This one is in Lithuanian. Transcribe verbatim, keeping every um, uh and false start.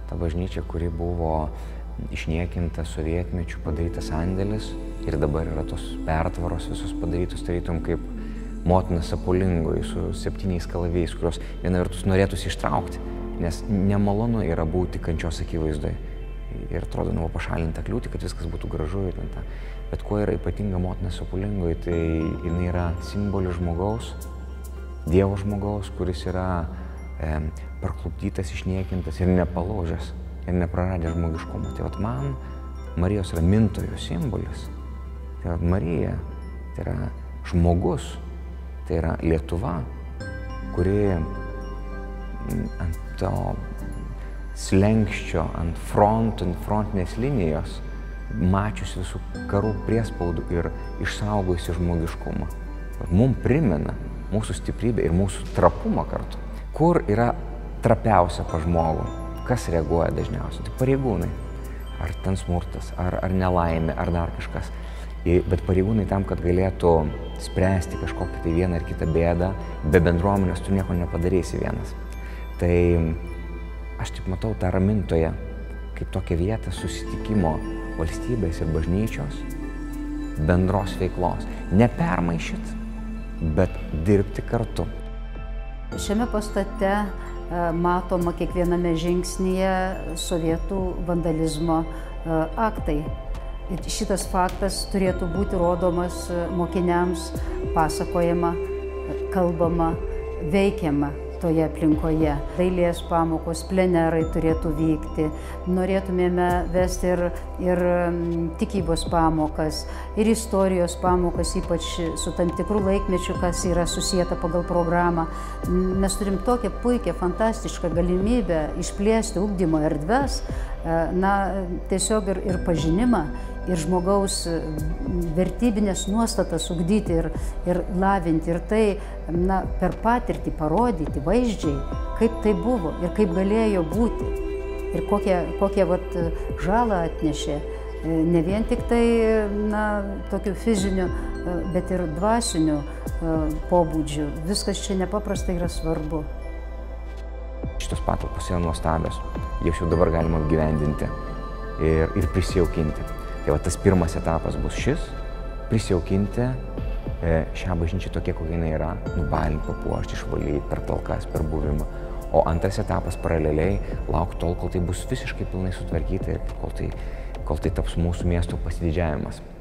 ta bažnyčia, kuri buvo išniekinta sovietmečių, padarytas sandėlis ir dabar yra tos pertvaros visos padarytos, tarytum kaip motina Sapulingoj su septyniais kalavijais, kurios viena vertus norėtųsi ištraukti, nes nemalonu yra būti kančios akivaizdoje. Ir atrodo, buvo pašalinta kliūtį, kad viskas būtų gražu ir ten ta. Bet kuo yra ypatinga motina Sapulingoj, tai jinai yra simbolis žmogaus, Dievo žmogaus, kuris yra e, parklupdytas, išniekintas ir nepalaužęs ir nepraradęs žmogiškumo. Tai vat man Marijos ramintojo simbolis. Tai vat Marija, tai yra žmogus, tai yra Lietuva, kuri ant to slenkščio, ant frontų, ant frontinės linijos, mačiusi visų karų priespaudų ir išsaugojusi žmogiškumą. Mums primena mūsų stiprybę ir mūsų trapumą kartu. Kur yra trapiausia pa žmogų? Kas reaguoja dažniausiai? Tai pareigūnai. Ar ten smurtas, ar, ar nelaimė, ar dar kažkas. Bet pareigūnai tam, kad galėtų spręsti kažkokią tai vieną ar kitą bėdą, be bendruomenės tu nieko nepadarysi vienas. Tai aš taip matau tą ramintoją kaip tokią vietą susitikimo valstybės ir bažnyčios, bendros veiklos. Nepermaišyt, bet dirbti kartu. Šiame pastate matoma kiekviename žingsnyje sovietų vandalizmo aktai. Ir šitas faktas turėtų būti rodomas mokiniams, pasakojama, kalbama, veikiama toje aplinkoje. Dailės pamokos, plenerai turėtų vykti. Norėtumėme vesti ir, ir tikybos pamokas, ir istorijos pamokas, ypač su tam tikrų laikmečių, kas yra susijęta pagal programą. Mes turim tokią puikią, fantastišką galimybę išplėsti ugdymo erdves, na, tiesiog ir, ir pažinimą, ir žmogaus vertybinės nuostatas ugdyti ir, ir lavinti. Ir tai, na, per patirtį parodyti vaizdžiai, kaip tai buvo ir kaip galėjo būti. Ir kokią, kokią vat, žalą atnešė. Ne vien tik tai, na, tokiu fiziniu, bet ir dvasiniu pobūdžiu. Viskas čia nepaprastai yra svarbu. Šitos patalpos yra nuostabios. Jas jau dabar galima apgyvendinti ir, ir prisijaukinti. Tai va, tas pirmas etapas bus šis, prisijaukinti e, šią bažnyčią tokie, kokia jinai yra, nubalinti, papuošti, išvalyti per talkas, per buvimą. O antras etapas paraleliai laukti tol, kol tai bus visiškai pilnai sutvarkyta ir kol tai, kol tai taps mūsų miesto pasididžiavimas.